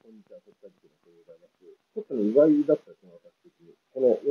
こんにちは、国家事件でございます。ちょっと意外だったですね、私的に。この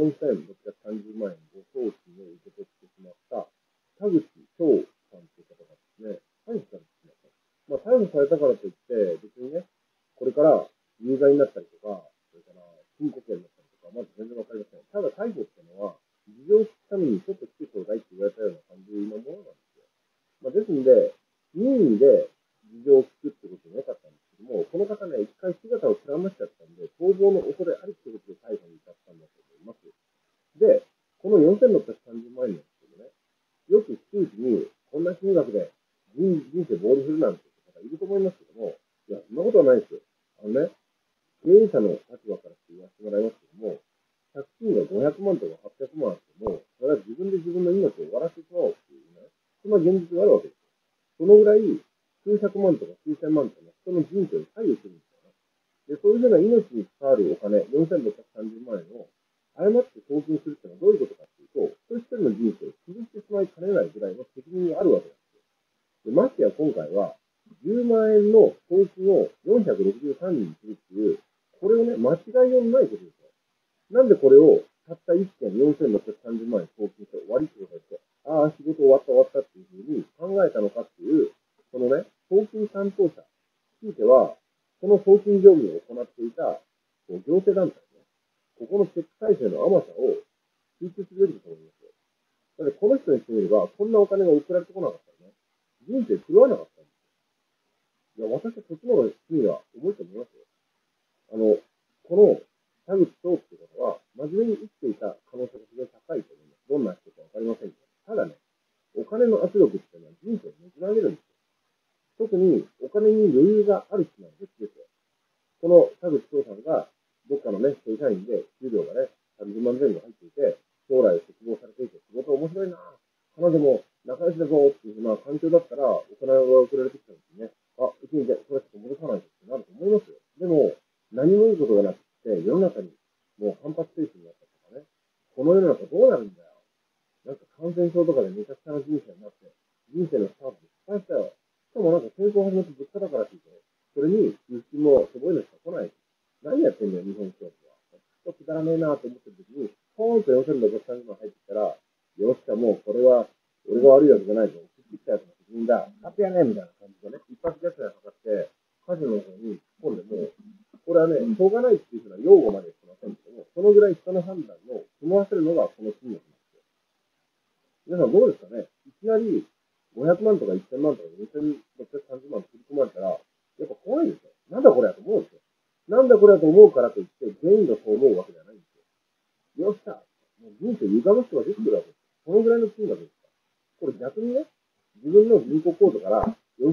4630万円ご送金を受け取ってしまった田口翔さんという方がですね、逮捕されてしまった。逮捕されたからといって、別にね、これから有罪になったりとか、それから禁錮刑になったりとか、まず全然わかりません。ただ逮捕っていうのは、事情を聞くためにちょっと来てちょうだいって言われたような感じのものなんですよ。ですので、任意で事情を聞くってことじゃなかったんですけども、この方ね、一回姿をくらましちゃったんで、逃亡の恐れありってことで逮捕に至ったんだと思います。で、この4630万円なんですけどね、よく聞くうちに、こんな金額で人生棒に振るなんて方いると思いますけども、いや、そんなことはないですよ。経営者の立場からして言わせてもらいますけども、借金が500万とか800万あっても、それは自分で自分の命を終わらせてしまおうっていうね、そんな現実があるわけですよ。そのぐらい、数百万とか数千万とか人の人生を左右するんですよね。で、そういうふうな命に関わるお金、4630万円を誤って送金するってのはどういうことかっていうと、一人一人の人生を傷つけてしまいかねないぐらいの責任があるわけなんですよ。で、ましてや今回は、10万円の送金を463人にするっていう、これをね、間違いようのないことですよ。なんでこれをたった1件4630万円送金して終わりってことですよ。ああ、仕事終わったっていうふうに考えたのかっていう、このね、送金担当者、ひいては、この送金業務を行っていた行政団体ね、ここのチェック体制の甘さを追求するべきだと思いますよ。だってこの人にしてみれば、こんなお金が送られてこなかったらね、人生狂わなかったんですよ。いや、私はそっちの方が罪は重いと思いますよ。この田口翔っていう方は、真面目に生きていた可能性が非常に高いと思います。どんな人かわかりませんけど。ただね、お金の圧力っていうのは人生をねじ曲げるんですよ。特にお金に余裕がある人なんですよ。この田口翔さんが、どっかのね、正社員で、給料がね、30万前後入っていて、将来を希望されていて、仕事面白いな彼女も仲良しだぞっていうふうな環境だったら、お金が送られてきた時にね、あ、うちにこれちょっと戻さないとってなると思いますよ。でも、何もいいことがなくて、世の中にもう反発精神になったとかね、この世の中どうなるんだよ。なんか感染症とかでめちゃくちゃな人生になって、人生のスタートで失敗したよ。しかもなんか戦争始まって物価高らしいと、それに輸出もすごいのしか来ない。何やってんだよ、日本政府は。ちょっとくだらねえなと思ってる時に、ポーンと4630万入ってきたら、よっしゃ、もうこれは俺が悪いわけじゃないぞ。送ってきたやつの責任だ。勝手やねえみたいな感じでね、一発逆転がかかって、カジノの方に突っ込んでも、これはね、しょうがないっていうふうな用語までしませんけども、そのぐらい人の判断を済ませるのがこの金額なんですよ。皆さんどうですかね、いきなり500万とか1000万とか2630万振り込まれたら、やっぱ怖いですよ。なんだこれやと思うんですよ。なんだこれやと思うからといって、全員がそう思うわけじゃないんですよ。よっしゃ、もう人生歪む人が出てくるわけです。このぐらいの金額ですか。これ逆にね、自分の銀行口座から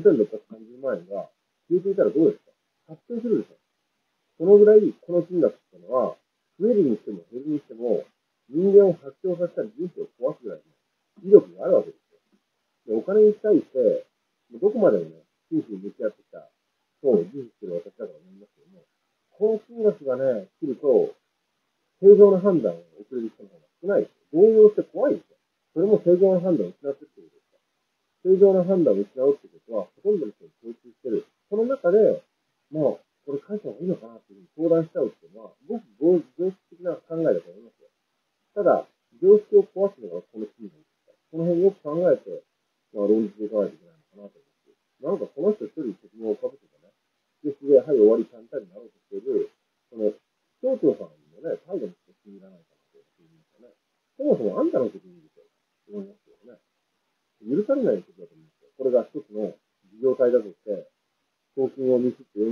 4630万円が消えていたらどうですか。発生するでしょ。そのぐらい、この金額っていうのは、増えるにしても減るにしても、人間を発狂させたり人生を壊すぐらいの威力があるわけですよ。で、お金に対して、どこまでもね、真摯に向き合ってきた、そう自負してる私だから思いますけども、この金額がね、来ると、正常な判断を遅れる人の方が少ないですよ。動揺して怖いですよ。それも正常な判断を失ってってことですか。正常な判断を失うってことは、ほとんどの人に共通してる。その中で、これ返した方がいいのかなっていうふうに相談しちゃうっていうのは、ごく常識的な考えだと思いますよ。ただ、常識を壊すのがこの金額ですから、この辺よく考えて、論じていかないといけないのかなと思います。なんかこの人一人責任をかぶせてね、で、はい、終わり、ちゃんたになろうとしている、その、町長さんのね、態度もちょっと気に入らないかなと思いますよね。そもそもあんたの責任ですよ。思いますけどね。許されないことだと思うんですよ。これが一つの事業体だとして、送金をミスって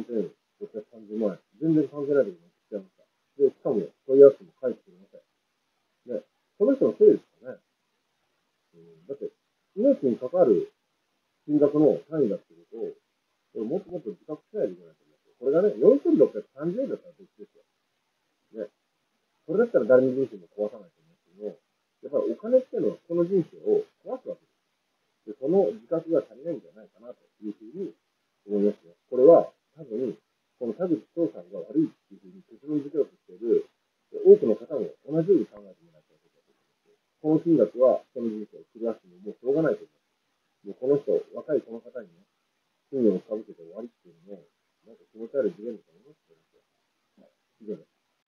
4630万円。全然関係ないところに送っちゃいました。で、しかも問い合わせても返してくれません。ね。この人のせいですかね。だって、命に関わる金額の単位だってことを、もっともっと自覚しないといけないと思いますよ。これがね、4630円だったら別ですよ。ね。それだったら誰の人生も壊さないと思うんですけども、やっぱりお金っていうのは人の人生を壊すわけです。で、その自覚が足りないんじゃないかなというふうに思いますね。これは多分、この田口翔さんが悪いっていうふうに結論付けようとしている多くの方も同じように考えてもらいたいことだと思います。この金額は人の人生を狂わしてももうしょうがないと思います。もうこの人、若いこの方にね、罪をかぶせて終わりっていうのも、なんか気持ち悪い事件だと思いますよね。 以上です。